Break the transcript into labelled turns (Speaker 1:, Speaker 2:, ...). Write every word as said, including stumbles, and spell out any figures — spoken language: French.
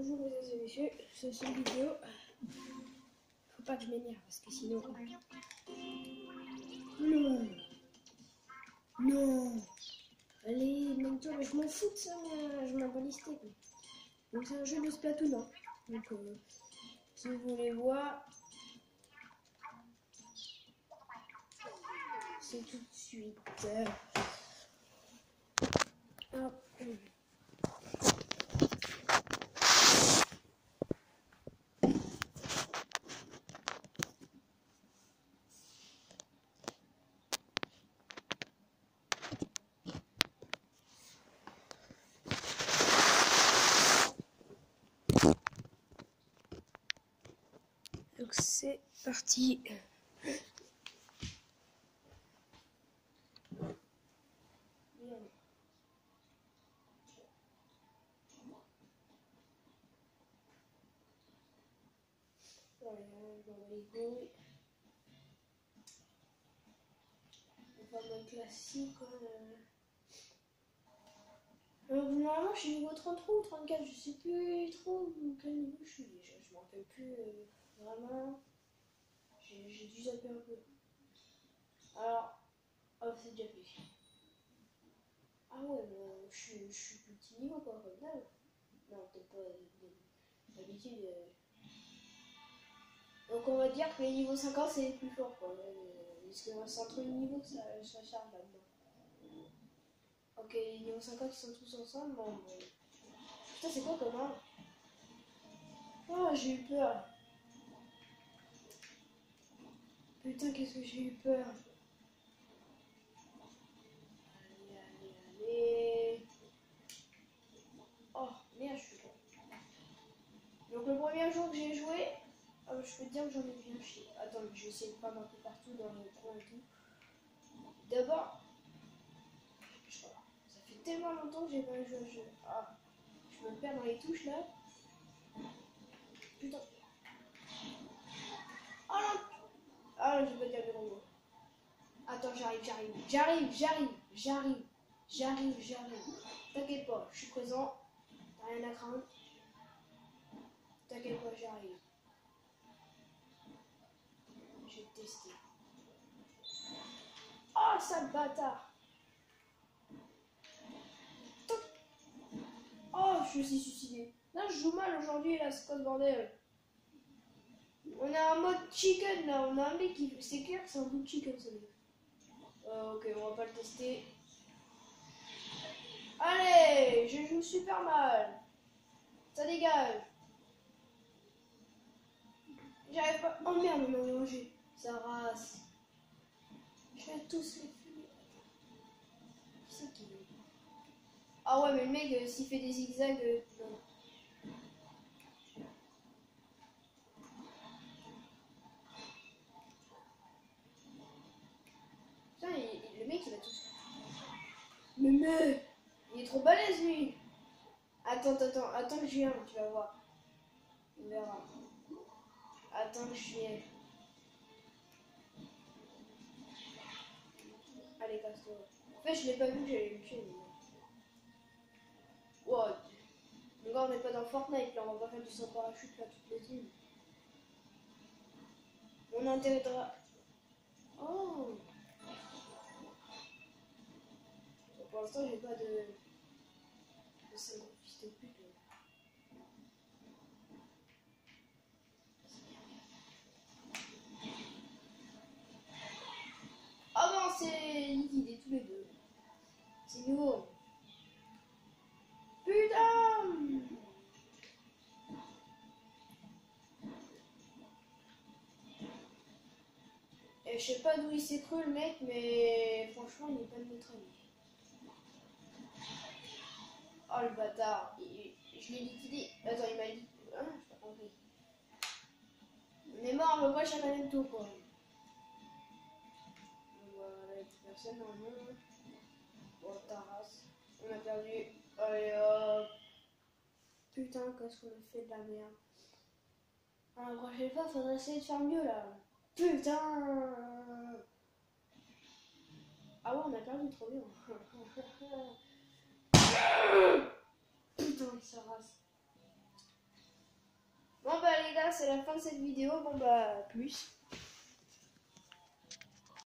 Speaker 1: Bonjour mesdames et messieurs, c'est cette vidéo. Faut pas que je m'énerve parce que sinon... Non. Non. Allez, maintenant, je m'en fous de ça, mais je m'en bats les steaks. Donc c'est un jeu de Splatoon. Hein. Donc euh, si vous voulez voir, c'est tout de suite. Hop. Donc c'est parti. Voilà, je m'en bats les couilles. On va mode classique. Euh... Donc normalement je suis niveau trente-trois ou trente-quatre, je sais plus trop quel niveau je suis déjà, je m'en rappelle plus euh, vraiment, j'ai dû zapper un peu. Alors, oh c'est déjà fait. Ah ouais, mais je, je suis petit niveau quoi, comme ça. Non, peut-être pas d'habitude. Euh... Donc on va dire que les niveaux cinquante c'est les plus forts quoi, parce que c'est entre les niveaux que ça, ça charge là-dedans. Ok, les niveaux cinquante ils sont tous ensemble, bon... bon. Putain c'est quoi comme arme? Oh j'ai eu peur. Putain qu'est-ce que j'ai eu peur. Allez, allez, allez. Oh merde je suis con. Donc le premier jour que j'ai joué, oh, je peux te dire que j'en ai bien chié. Attends, je vais essayer de prendre un peu partout dans les coins et tout. D'abord, ça fait tellement longtemps que j'ai pas joué à jeu. Ah, je me perds dans les touches là. Putain. Oh non. Ah, je vais pas dire le gros mot. Attends, j'arrive, j'arrive, j'arrive, j'arrive, j'arrive, j'arrive, j'arrive. T'inquiète pas, je suis présent. T'as rien à craindre. T'inquiète pas, j'arrive. Je vais tester. Oh, sale bâtard. Oh, je me suis suicidé. Là, je joue mal aujourd'hui, là, c'est quoi ce bordel? On a un mode chicken, là. On a un mec qui... C'est clair que c'est un mode chicken, ça. Euh, ok, on va pas le tester. Allez, je joue super mal. Ça dégage. J'arrive pas... Oh merde, on m'a mangé. Ça race. Je vais tous les fumer. Qui c'est qui... Ah ouais, mais le mec, euh, s'il fait des zigzags... Euh, non. Putain, il, il, le mec, il a tout... Mais mais... Il est trop balèze, lui. Attends, attends, attends que je vienne, tu vas voir. On verra. Attends que je vienne. Allez, casse-toi. En fait, je l'ai pas vu que j'allais le tuer. Mais... Wow. Donc là, on n'est pas dans Fortnite, là, on va pas faire du saut parachute là toutes les teams. On a intérêt de... Oh. Pour l'instant, j'ai pas de... de cinq fils de pute. Ah non, c'est liquide, tous les deux. C'est nouveau. Putain! Et je sais pas d'où il s'est cru le mec, mais franchement, il n'est pas de notre ami. Oh le bâtard, il... je l'ai liquidé. Attends, il m'a dit. Ah, j'ai pas compris. On est mort, mais moi j'ai rien tout quoi. Voilà, personne dans le monde. Bon, ta race. On a perdu. Allez hop. Putain, qu'est-ce qu'on a fait de la merde. Alors, la prochaine fois, faudrait essayer de faire mieux là. Putain. Ah ouais, on a perdu trop bien. Putain, ça race. c'est la fin de cette vidéo. Bon bah, plus.